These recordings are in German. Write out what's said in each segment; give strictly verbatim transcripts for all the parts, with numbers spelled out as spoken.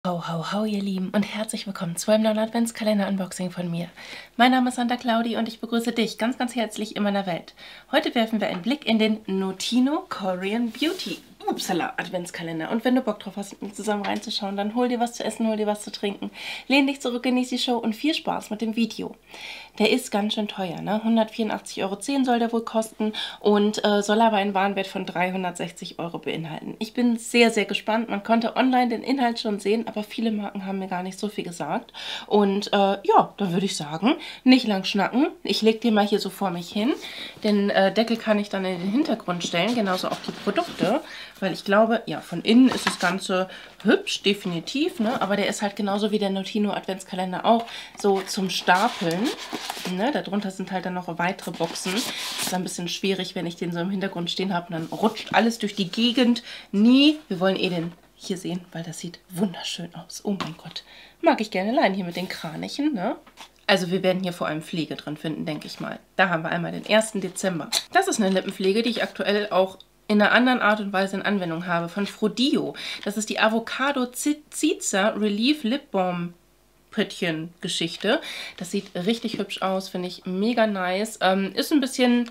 Ho, ho, ho, ihr Lieben, und herzlich willkommen zu einem neuen Adventskalender-Unboxing von mir. Mein Name ist Santa Claudi und ich begrüße dich ganz, ganz herzlich in meiner Welt. Heute werfen wir einen Blick in den Notino Korean Beauty Upsala Adventskalender. Und wenn du Bock drauf hast, mit mir zusammen reinzuschauen, dann hol dir was zu essen, hol dir was zu trinken, lehn dich zurück, genieß die Show und viel Spaß mit dem Video. Der ist ganz schön teuer, ne? hundertvierundachtzig Euro zehn soll der wohl kosten und äh, soll aber einen Warenwert von dreihundertsechzig Euro beinhalten. Ich bin sehr, sehr gespannt. Man konnte online den Inhalt schon sehen, aber viele Marken haben mir gar nicht so viel gesagt. Und äh, ja, da würde ich sagen, nicht lang schnacken. Ich lege den mal hier so vor mich hin. Den äh, Deckel kann ich dann in den Hintergrund stellen, genauso auch die Produkte. Weil ich glaube, ja, von innen ist das Ganze hübsch, definitiv, ne? Aber der ist halt genauso wie der Notino Adventskalender auch so zum Stapeln. Ne? Darunter sind halt dann noch weitere Boxen. Das ist ein bisschen schwierig, wenn ich den so im Hintergrund stehen habe. Und dann rutscht alles durch die Gegend. Nie. Wir wollen eh den hier sehen, weil das sieht wunderschön aus. Oh mein Gott. Mag ich gerne allein hier mit den Kranichen, ne? Also wir werden hier vor allem Pflege drin finden, denke ich mal. Da haben wir einmal den ersten Dezember. Das ist eine Lippenpflege, die ich aktuell auch in einer anderen Art und Weise in Anwendung habe, von Frodio. Das ist die Avocado Ziza Relief Lip Balm Püttchen Geschichte. Das sieht richtig hübsch aus, finde ich mega nice. Ähm, ist ein bisschen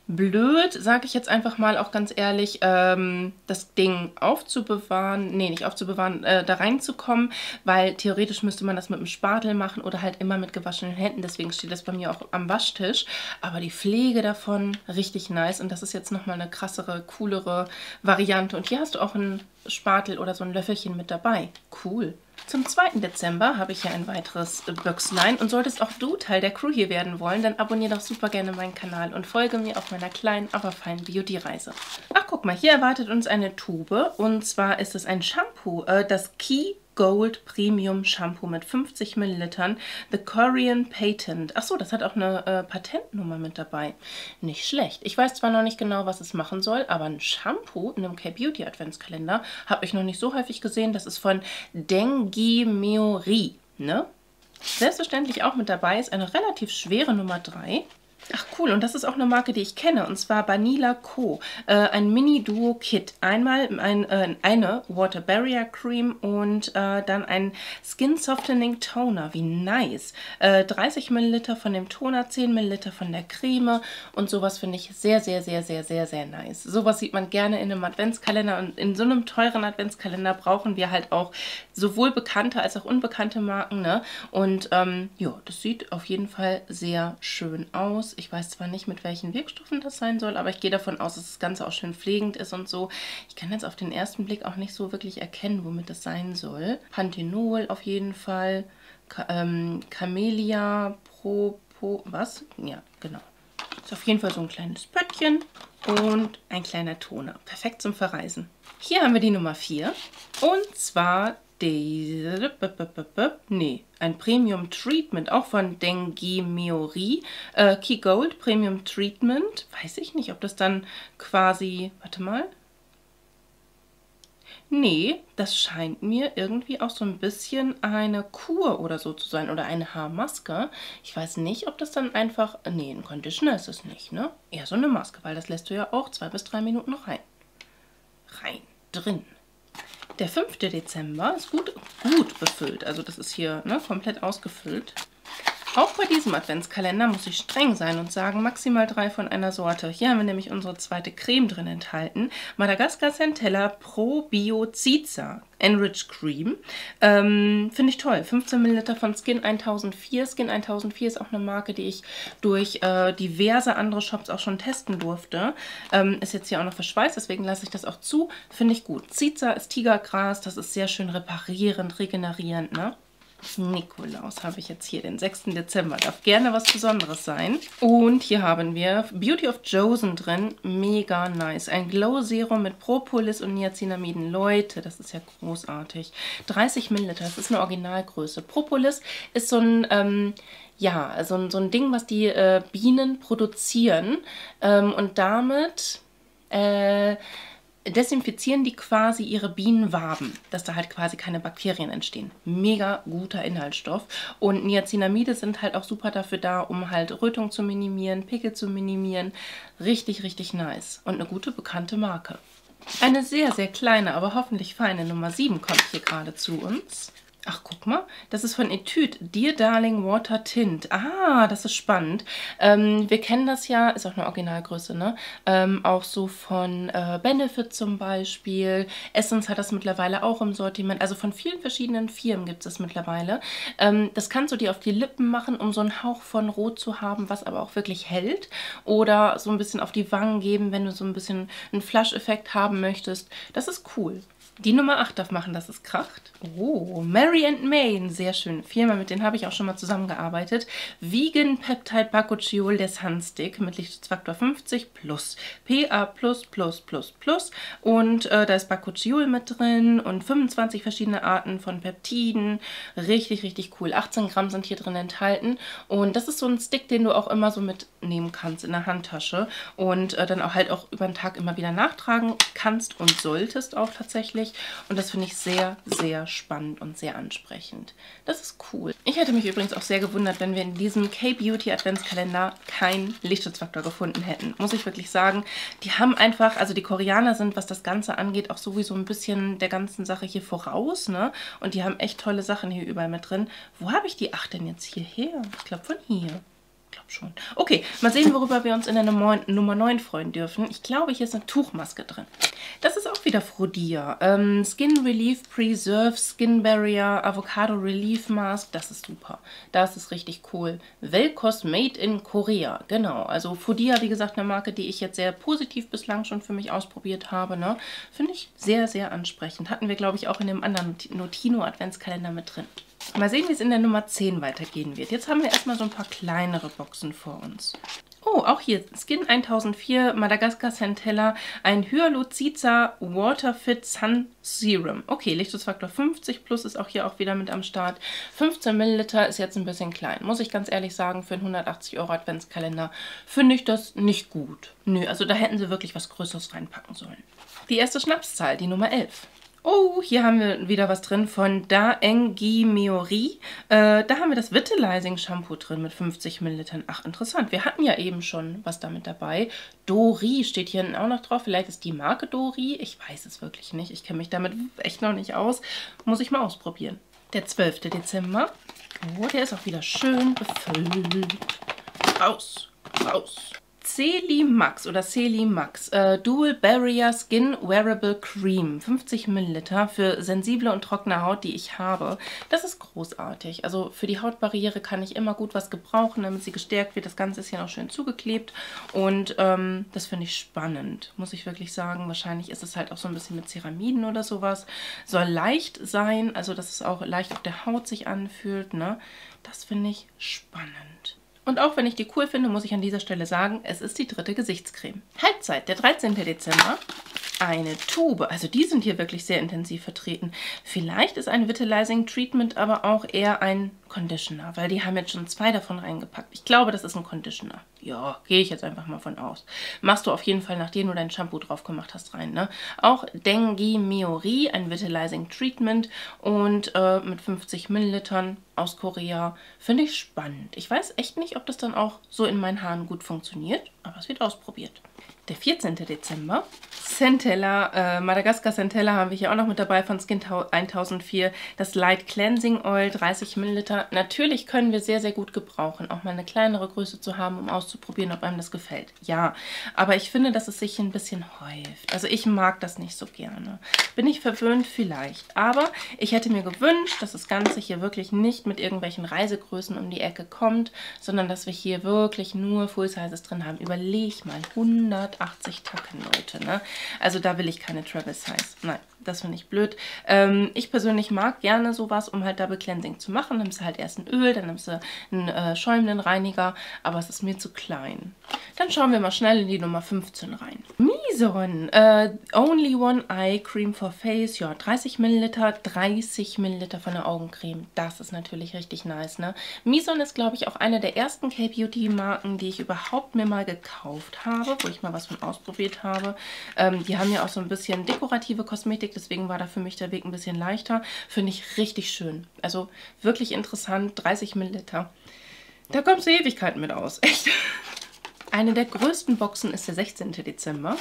blöd, sage ich jetzt einfach mal auch ganz ehrlich, ähm, das Ding aufzubewahren, nee, nicht aufzubewahren, äh, da reinzukommen, weil theoretisch müsste man das mit einem Spatel machen oder halt immer mit gewaschenen Händen, deswegen steht das bei mir auch am Waschtisch, aber die Pflege davon richtig nice und das ist jetzt nochmal eine krassere, coolere Variante und hier hast du auch einen Spatel oder so ein Löffelchen mit dabei. Cool. Zum zweiten Dezember habe ich hier ein weiteres Büchslein und solltest auch du Teil der Crew hier werden wollen, dann abonniere doch super gerne meinen Kanal und folge mir auf meiner kleinen, aber feinen Beauty-Reise. Ach, guck mal, hier erwartet uns eine Tube und zwar ist es ein Shampoo, äh, das Key Gold Premium Shampoo mit fünfzig Millilitern, The Korean Patent. Achso, das hat auch eine äh, Patentnummer mit dabei. Nicht schlecht. Ich weiß zwar noch nicht genau, was es machen soll, aber ein Shampoo in einem K-Beauty Adventskalender habe ich noch nicht so häufig gesehen. Das ist von Dengi Meori, ne? Selbstverständlich auch mit dabei ist eine relativ schwere Nummer drei. Ach cool, und das ist auch eine Marke, die ich kenne, und zwar Banila Co. Äh, ein Mini-Duo-Kit. Einmal ein, äh, eine Water Barrier Cream und äh, dann ein Skin Softening Toner. Wie nice. Äh, dreißig Milliliter von dem Toner, zehn Milliliter von der Creme und sowas finde ich sehr, sehr, sehr, sehr, sehr, sehr nice. Sowas sieht man gerne in einem Adventskalender und in so einem teuren Adventskalender brauchen wir halt auch sowohl bekannte als auch unbekannte Marken, ne? Und ähm, ja, das sieht auf jeden Fall sehr schön aus. Ich weiß zwar nicht, mit welchen Wirkstoffen das sein soll, aber ich gehe davon aus, dass das Ganze auch schön pflegend ist und so. Ich kann jetzt auf den ersten Blick auch nicht so wirklich erkennen, womit das sein soll. Panthenol auf jeden Fall. Ka ähm, Camellia Propo... Was? Ja, genau. Ist auf jeden Fall so ein kleines Pöttchen und ein kleiner Toner. Perfekt zum Verreisen. Hier haben wir die Nummer vier und zwar die, nee, ein Premium Treatment, auch von Dengi Meori, äh, Key Gold Premium Treatment, weiß ich nicht, ob das dann quasi, warte mal, nee, das scheint mir irgendwie auch so ein bisschen eine Kur oder so zu sein oder eine Haarmaske. Ich weiß nicht, ob das dann einfach, nee, ein Conditioner ist es nicht, ne? Eher so eine Maske, weil das lässt du ja auch zwei bis drei Minuten noch rein. Rein, drin. Der fünfte Dezember ist gut, gut befüllt, also das ist hier, ne, komplett ausgefüllt. Auch bei diesem Adventskalender muss ich streng sein und sagen, maximal drei von einer Sorte. Hier haben wir nämlich unsere zweite Creme drin enthalten. Madagascar Centella Pro Bio Ziza Enriched Cream. Ähm, Finde ich toll. fünfzehn Milliliter von Skin tausendvier. Skin tausendvier ist auch eine Marke, die ich durch äh, diverse andere Shops auch schon testen durfte. Ähm, ist jetzt hier auch noch verschweißt, deswegen lasse ich das auch zu. Finde ich gut. Ziza ist Tigergras, das ist sehr schön reparierend, regenerierend, ne? Nikolaus habe ich jetzt hier, den sechsten Dezember. Darf gerne was Besonderes sein. Und hier haben wir Beauty of Joseon drin. Mega nice. Ein Glow Serum mit Propolis und Niacinamiden. Leute, das ist ja großartig. dreißig Milliliter, das ist eine Originalgröße. Propolis ist so ein... Ähm, ja, so ein, so ein Ding, was die äh, Bienen produzieren. Ähm, und damit... Äh, desinfizieren die quasi ihre Bienenwaben, dass da halt quasi keine Bakterien entstehen. Mega guter Inhaltsstoff. Und Niacinamide sind halt auch super dafür da, um halt Rötung zu minimieren, Pickel zu minimieren. Richtig, richtig nice. Und eine gute, bekannte Marke. Eine sehr, sehr kleine, aber hoffentlich feine Nummer sieben kommt hier gerade zu uns. Ach, guck mal, das ist von Etude, Dear Darling Water Tint. Ah, das ist spannend. Ähm, wir kennen das ja, ist auch eine Originalgröße, ne? Ähm, auch so von äh, Benefit zum Beispiel. Essence hat das mittlerweile auch im Sortiment. Also von vielen verschiedenen Firmen gibt es das mittlerweile. Ähm, das kannst du dir auf die Lippen machen, um so einen Hauch von Rot zu haben, was aber auch wirklich hält. Oder so ein bisschen auf die Wangen geben, wenn du so ein bisschen einen Flush-Effekt haben möchtest. Das ist cool. Die Nummer acht darf machen, dass es kracht. Oh, Mary and Main, sehr schön. Firma, mit denen habe ich auch schon mal zusammengearbeitet. Vegan Peptide Bakuchiol, der Sunstick mit Lichtschutzfaktor fünfzig plus, P A plus plus plus plus und äh, da ist Bakuchiol mit drin und fünfundzwanzig verschiedene Arten von Peptiden. Richtig, richtig cool. achtzehn Gramm sind hier drin enthalten und das ist so ein Stick, den du auch immer so mitnehmen kannst in der Handtasche und äh, dann auch halt auch über den Tag immer wieder nachtragen kannst und solltest auch tatsächlich. Und das finde ich sehr, sehr spannend und sehr ansprechend. Das ist cool. Ich hätte mich übrigens auch sehr gewundert, wenn wir in diesem K-Beauty Adventskalender keinen Lichtschutzfaktor gefunden hätten. Muss ich wirklich sagen. Die haben einfach, also die Koreaner sind, was das Ganze angeht, auch sowieso ein bisschen der ganzen Sache hier voraus, ne? Und die haben echt tolle Sachen hier überall mit drin. Wo habe ich die acht denn jetzt hierher? Ich glaube von hier. Schon. Okay, mal sehen, worüber wir uns in der Nummer neun freuen dürfen. Ich glaube, hier ist eine Tuchmaske drin. Das ist auch wieder Frodia. Ähm, Skin Relief Preserve Skin Barrier Avocado Relief Mask. Das ist super. Das ist richtig cool. Velcos Made in Korea. Genau, also Frodia, wie gesagt, eine Marke, die ich jetzt sehr positiv bislang schon für mich ausprobiert habe. Ne? Finde ich sehr, sehr ansprechend. Hatten wir, glaube ich, auch in dem anderen Notino Adventskalender mit drin. Mal sehen, wie es in der Nummer zehn weitergehen wird. Jetzt haben wir erstmal so ein paar kleinere Boxen vor uns. Oh, auch hier Skin tausendvier Madagascar Centella, ein Hyaluroniza Waterfit Sun Serum. Okay, Lichtschutzfaktor fünfzig plus ist auch hier auch wieder mit am Start. fünfzehn Milliliter ist jetzt ein bisschen klein. Muss ich ganz ehrlich sagen, für einen hundertachtzig Euro Adventskalender finde ich das nicht gut. Nö, also da hätten sie wirklich was Größeres reinpacken sollen. Die erste Schnapszahl, die Nummer elf. Oh, hier haben wir wieder was drin von Daengi Meori. Äh, da haben wir das Vitalizing Shampoo drin mit fünfzig Millilitern. Ach, interessant. Wir hatten ja eben schon was damit dabei. Dori steht hier auch noch drauf. Vielleicht ist die Marke Dori. Ich weiß es wirklich nicht. Ich kenne mich damit echt noch nicht aus. Muss ich mal ausprobieren. Der zwölfte Dezember. Oh, der ist auch wieder schön befüllt. Raus, raus. Celimax oder Celimax äh, Dual Barrier Skin Wearable Cream, fünfzig Milliliter für sensible und trockene Haut, die ich habe. Das ist großartig. Also für die Hautbarriere kann ich immer gut was gebrauchen, damit sie gestärkt wird. Das Ganze ist hier noch schön zugeklebt und ähm, das finde ich spannend, muss ich wirklich sagen. Wahrscheinlich ist es halt auch so ein bisschen mit Ceramiden oder sowas. Soll leicht sein, also dass es auch leicht auf der Haut sich anfühlt, ne? Das finde ich spannend. Und auch wenn ich die cool finde, muss ich an dieser Stelle sagen, es ist die dritte Gesichtscreme. Halbzeit, der dreizehnte Dezember. Eine Tube. Also die sind hier wirklich sehr intensiv vertreten. Vielleicht ist ein Vitalizing Treatment aber auch eher ein Conditioner, weil die haben jetzt schon zwei davon reingepackt. Ich glaube, das ist ein Conditioner. Ja, gehe ich jetzt einfach mal von aus. Machst du auf jeden Fall, nachdem du dein Shampoo drauf gemacht hast, rein. Ne? Auch Dengi Meori, ein Vitalizing Treatment und äh, mit fünfzig Millilitern aus Korea. Finde ich spannend. Ich weiß echt nicht, ob das dann auch so in meinen Haaren gut funktioniert, aber es wird ausprobiert. Der vierzehnte Dezember. Centella, äh, Madagascar Centella haben wir hier auch noch mit dabei von Skin tausendvier. Das Light Cleansing Oil, dreißig Milliliter. Natürlich können wir sehr, sehr gut gebrauchen, auch mal eine kleinere Größe zu haben, um auszuprobieren, ob einem das gefällt. Ja, aber ich finde, dass es sich ein bisschen häuft. Also ich mag das nicht so gerne. Bin ich verwöhnt? Vielleicht. Aber ich hätte mir gewünscht, dass das Ganze hier wirklich nicht mit irgendwelchen Reisegrößen um die Ecke kommt, sondern dass wir hier wirklich nur Full Sizes drin haben. Überleg mal, hundertachtzig Tacken, Leute, ne? Also da will ich keine Travel Size. Nein, das finde ich blöd. Ähm, ich persönlich mag gerne sowas, um halt Double Cleansing zu machen. Nimmst du halt erst ein Öl, dann nimmst du einen äh, schäumenden Reiniger, aber es ist mir zu klein. Dann schauen wir mal schnell in die Nummer fünfzehn rein. Mison, äh, Only One Eye Cream for Face, ja, dreißig Milliliter, dreißig Milliliter von der Augencreme. Das ist natürlich richtig nice, ne? Mison ist, glaube ich, auch eine der ersten K-Beauty-Marken, die ich überhaupt mir mal gekauft habe, wo ich mal was von ausprobiert habe. Ähm, die haben ja auch so ein bisschen dekorative Kosmetik, deswegen war da für mich der Weg ein bisschen leichter. Finde ich richtig schön. Also wirklich interessant, dreißig Milliliter. Da kommst du Ewigkeiten mit aus, echt. Eine der größten Boxen ist der sechzehnte Dezember.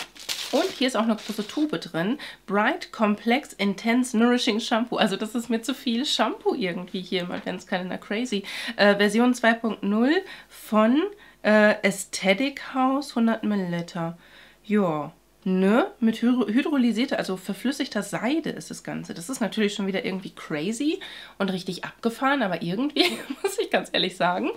Und hier ist auch eine große Tube drin. Bright, Complex, Intense, Nourishing Shampoo. Also das ist mir zu viel Shampoo irgendwie hier im Adventskalender. Crazy. Äh, Version zwei Punkt null von äh, Aesthetic House, hundert Milliliter. Ja, ne? Mit hydro hydrolysierter, also verflüssigter Seide ist das Ganze. Das ist natürlich schon wieder irgendwie crazy und richtig abgefahren, aber irgendwie, muss ich ganz ehrlich sagen,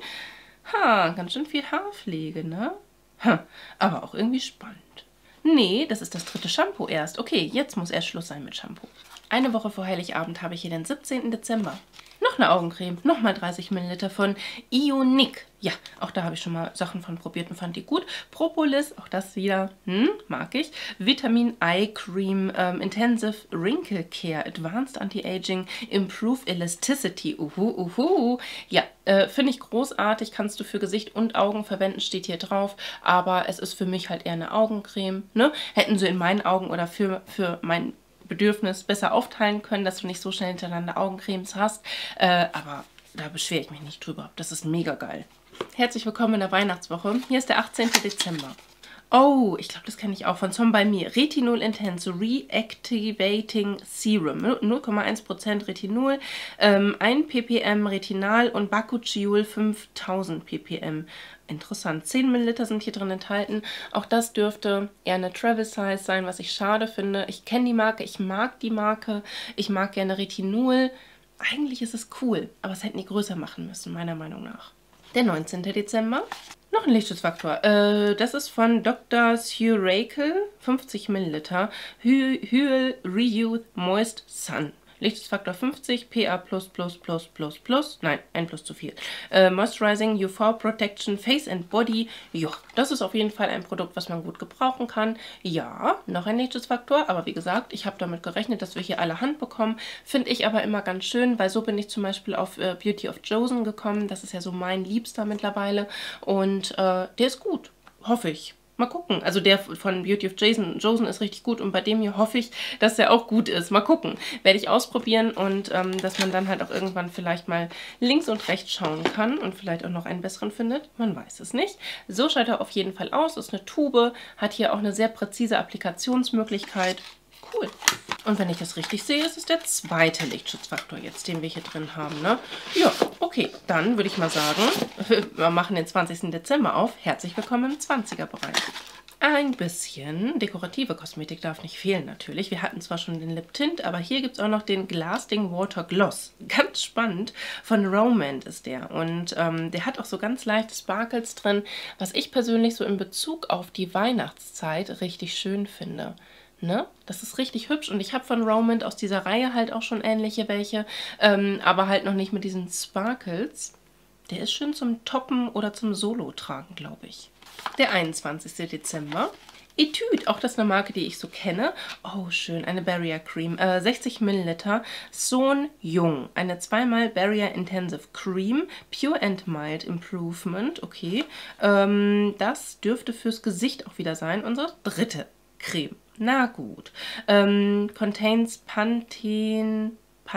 ha, ganz schön viel Haarpflege, ne? Ha, aber auch irgendwie spannend. Nee, das ist das dritte Shampoo erst. Okay, jetzt muss erst Schluss sein mit Shampoo. Eine Woche vor Heiligabend habe ich hier den siebzehnten Dezember. Noch eine Augencreme, nochmal dreißig Milliliter von Ionic. Ja, auch da habe ich schon mal Sachen von probiert und fand die gut. Propolis, auch das wieder, hm, mag ich. Vitamin Eye Cream, ähm, Intensive Wrinkle Care, Advanced Anti-Aging, Improve Elasticity. Uhu, uhu. Ja, äh, finde ich großartig, kannst du für Gesicht und Augen verwenden, steht hier drauf. Aber es ist für mich halt eher eine Augencreme, ne? Hätten sie in meinen Augen oder für, für mein Bedürfnis besser aufteilen können, dass du nicht so schnell hintereinander Augencremes hast. Äh, aber da beschwere ich mich nicht drüber. Das ist mega geil. Herzlich willkommen in der Weihnachtswoche. Hier ist der achtzehnte Dezember. Oh, ich glaube, das kenne ich auch von Som bei mir. Retinol Intense Reactivating Serum. null Komma eins Prozent Retinol, ähm, ein ppm Retinal und Bakuchiol fünftausend ppm. Interessant. zehn Milliliter sind hier drin enthalten. Auch das dürfte eher eine Travel Size sein, was ich schade finde. Ich kenne die Marke, ich mag die Marke. Ich mag gerne Retinol. Eigentlich ist es cool, aber es hätten die größer machen müssen, meiner Meinung nach. Der neunzehnte Dezember. Noch ein Lichtschutzfaktor. Äh, das ist von Doktor Surakel, fünfzig Milliliter. Hy Hyal Reyouth Moist Sun. Lichtschutzfaktor fünfzig, P A plus plus plus plus plus, nein, ein plus zu viel. Äh, Moisturizing, U V Protection, Face and Body. Ja, das ist auf jeden Fall ein Produkt, was man gut gebrauchen kann. Ja, noch ein Lichtschutzfaktor, aber wie gesagt, ich habe damit gerechnet, dass wir hier alle Hand bekommen. Finde ich aber immer ganz schön, weil so bin ich zum Beispiel auf äh, Beauty of Joseon gekommen. Das ist ja so mein Liebster mittlerweile und äh, der ist gut, hoffe ich. Mal gucken. Also der von Beauty of Joseon, Joseon ist richtig gut und bei dem hier hoffe ich, dass der auch gut ist. Mal gucken. Werde ich ausprobieren und ähm, dass man dann halt auch irgendwann vielleicht mal links und rechts schauen kann und vielleicht auch noch einen besseren findet. Man weiß es nicht. So schaut er auf jeden Fall aus. Ist eine Tube, hat hier auch eine sehr präzise Applikationsmöglichkeit. Cool. Und wenn ich das richtig sehe, ist es der zweite Lichtschutzfaktor jetzt, den wir hier drin haben, ne? Ja, okay, dann würde ich mal sagen, wir machen den zwanzigsten Dezember auf. Herzlich willkommen im zwanziger-Bereich. Ein bisschen dekorative Kosmetik darf nicht fehlen natürlich. Wir hatten zwar schon den Lip Tint, aber hier gibt es auch noch den Lasting Water Gloss. Ganz spannend. Von Romand ist der. Und ähm, der hat auch so ganz leichte Sparkles drin, was ich persönlich so in Bezug auf die Weihnachtszeit richtig schön finde. Ne? Das ist richtig hübsch und ich habe von Romand aus dieser Reihe halt auch schon ähnliche welche, ähm, aber halt noch nicht mit diesen Sparkles. Der ist schön zum Toppen oder zum Solo-Tragen, glaube ich. Der einundzwanzigste Dezember. Etude, auch das ist eine Marke, die ich so kenne. Oh, schön, eine Barrier Cream, äh, sechzig Milliliter. Sohn Jung, eine zweimal Barrier Intensive Cream, Pure and Mild Improvement, okay. Ähm, das dürfte fürs Gesicht auch wieder sein, unsere dritte Creme. Na gut. Ähm, contains Panthen,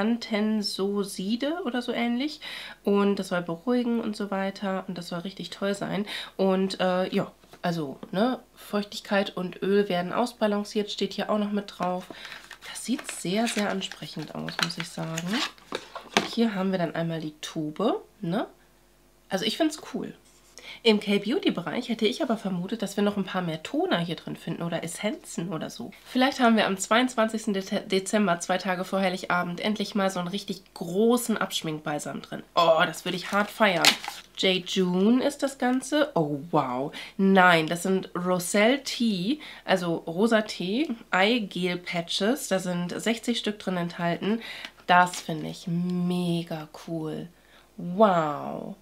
Panthensoside oder so ähnlich. Und das soll beruhigen und so weiter. Und das soll richtig toll sein. Und äh, ja, also, ne, Feuchtigkeit und Öl werden ausbalanciert. Steht hier auch noch mit drauf. Das sieht sehr, sehr ansprechend aus, muss ich sagen. Und hier haben wir dann einmal die Tube, ne? Also ich finde es cool. Im K-Beauty-Bereich hätte ich aber vermutet, dass wir noch ein paar mehr Toner hier drin finden oder Essenzen oder so. Vielleicht haben wir am zweiundzwanzigsten Dezember, zwei Tage vor Heiligabend, endlich mal so einen richtig großen Abschminkbalsam drin. Oh, das würde ich hart feiern. J. June ist das Ganze. Oh, wow. Nein, das sind Roselle Tea, also rosa Tee, Eye-Gel Patches. Da sind sechzig Stück drin enthalten. Das finde ich mega cool. Wow.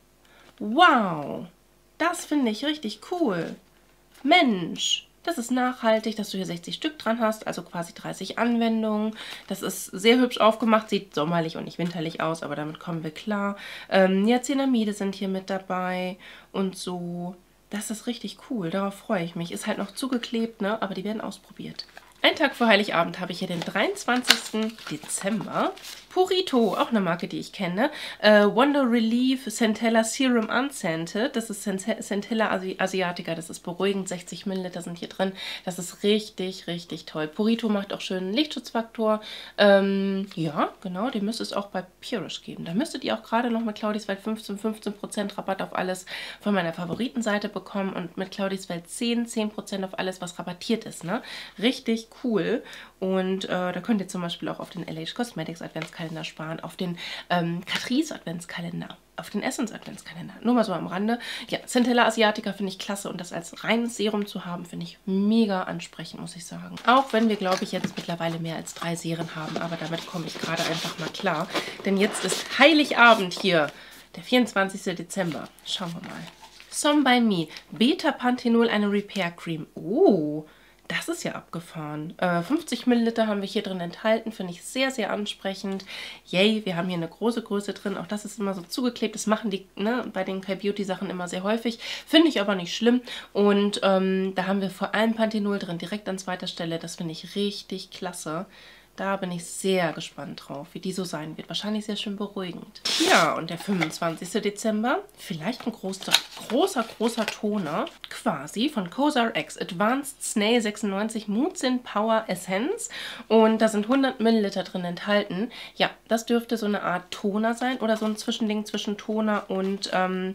Wow. Das finde ich richtig cool. Mensch, das ist nachhaltig, dass du hier sechzig Stück dran hast, also quasi dreißig Anwendungen. Das ist sehr hübsch aufgemacht, sieht sommerlich und nicht winterlich aus, aber damit kommen wir klar. Ähm, Niacinamide sind hier mit dabei und so. Das ist richtig cool, darauf freue ich mich. Ist halt noch zugeklebt, ne? Aber die werden ausprobiert. Einen Tag vor Heiligabend habe ich hier den dreiundzwanzigsten Dezember. Purito, auch eine Marke, die ich kenne. Äh, Wonder Relief Centella Serum Unscented. Das ist Centella Asi Asiatica. Das ist beruhigend. sechzig Milliliter sind hier drin. Das ist richtig, richtig toll. Purito macht auch schönen Lichtschutzfaktor. Ähm, ja, genau. Den müsste es auch bei Purish geben. Da müsstet ihr auch gerade noch mit Claudis Welt fünfzehn Prozent Rabatt auf alles von meiner Favoritenseite bekommen und mit Claudis Welt zehn, zehn Prozent auf alles, was rabattiert ist. Ne? Richtig cool. Und äh, da könnt ihr zum Beispiel auch auf den L H Cosmetics Adventskalender sparen, auf den ähm, Catrice Adventskalender, auf den Essence Adventskalender. Nur mal so am Rande. Ja, Centella Asiatica finde ich klasse und das als reines Serum zu haben, finde ich mega ansprechend, muss ich sagen. Auch wenn wir, glaube ich, jetzt mittlerweile mehr als drei Serien haben, aber damit komme ich gerade einfach mal klar. Denn jetzt ist Heiligabend hier, der vierundzwanzigste Dezember. Schauen wir mal. Some by Me, Beta-Panthenol, eine Repair Cream. Oh, das ist ja abgefahren. Äh, fünfzig Milliliter haben wir hier drin enthalten. Finde ich sehr, sehr ansprechend. Yay, wir haben hier eine große Größe drin. Auch das ist immer so zugeklebt. Das machen die ne, bei den K-Beauty-Sachen immer sehr häufig. Finde ich aber nicht schlimm. Und ähm, da haben wir vor allem Panthenol drin, direkt an zweiter Stelle. Das finde ich richtig klasse. Da bin ich sehr gespannt drauf, wie die so sein wird. Wahrscheinlich sehr schön beruhigend. Ja, und der fünfundzwanzigste Dezember, vielleicht ein großer, großer, großer Toner, quasi von Cosrx Advanced Snail sechsundneunzig Mucin Power Essence. Und da sind hundert Milliliter drin enthalten. Ja, das dürfte so eine Art Toner sein oder so ein Zwischending zwischen Toner und ähm,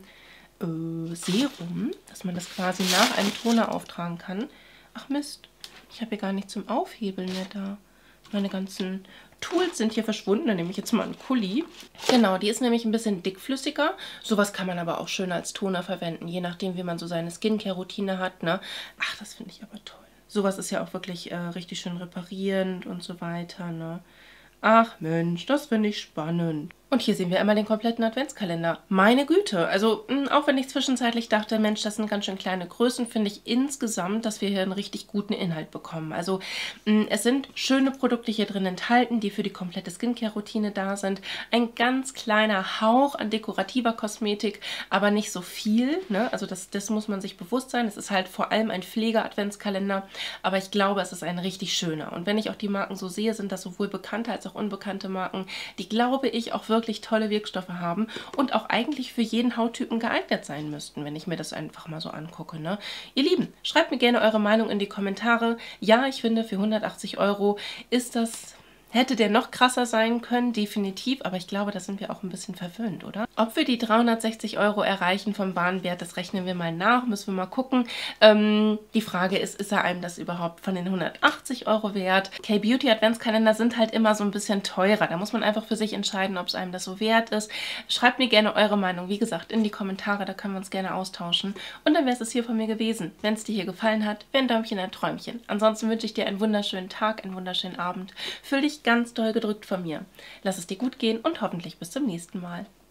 äh, Serum, dass man das quasi nach einem Toner auftragen kann. Ach Mist, ich habe hier gar nicht zum Aufhebeln mehr da. Meine ganzen Tools sind hier verschwunden. Dann nehme ich jetzt mal einen Kuli. Genau, die ist nämlich ein bisschen dickflüssiger. Sowas kann man aber auch schön als Toner verwenden, je nachdem, wie man so seine Skincare-Routine hat. Ne? Ach, das finde ich aber toll. Sowas ist ja auch wirklich äh, richtig schön reparierend und so weiter. Ne? Ach Mensch, das finde ich spannend. Und hier sehen wir einmal den kompletten Adventskalender. Meine Güte, also mh, auch wenn ich zwischenzeitlich dachte, Mensch, das sind ganz schön kleine Größen, finde ich insgesamt, dass wir hier einen richtig guten Inhalt bekommen. Also mh, es sind schöne Produkte hier drin enthalten, die für die komplette Skincare-Routine da sind. Ein ganz kleiner Hauch an dekorativer Kosmetik, aber nicht so viel. Ne? Also das, das muss man sich bewusst sein. Es ist halt vor allem ein Pflege-Adventskalender, aber ich glaube, es ist ein richtig schöner. Und wenn ich auch die Marken so sehe, sind das sowohl bekannte als auch unbekannte Marken, die, glaube ich, auch wirklich wirklich tolle Wirkstoffe haben und auch eigentlich für jeden Hauttypen geeignet sein müssten, wenn ich mir das einfach mal so angucke. Ne? Ihr Lieben, schreibt mir gerne eure Meinung in die Kommentare. Ja, ich finde, für hundertachtzig Euro ist das... Hätte der noch krasser sein können, definitiv, aber ich glaube, da sind wir auch ein bisschen verwöhnt, oder? Ob wir die dreihundertsechzig Euro erreichen vom Warenwert, das rechnen wir mal nach, müssen wir mal gucken. Ähm, die Frage ist, ist er einem das überhaupt von den hundertachtzig Euro wert? K-Beauty Adventskalender sind halt immer so ein bisschen teurer, da muss man einfach für sich entscheiden, ob es einem das so wert ist. Schreibt mir gerne eure Meinung, wie gesagt, in die Kommentare, da können wir uns gerne austauschen. Und dann wäre es hier von mir gewesen. Wenn es dir hier gefallen hat, wäre ein Däumchen ein Träumchen. Ansonsten wünsche ich dir einen wunderschönen Tag, einen wunderschönen Abend. Fühl dich ganz doll gedrückt von mir. Lass es dir gut gehen und hoffentlich bis zum nächsten Mal.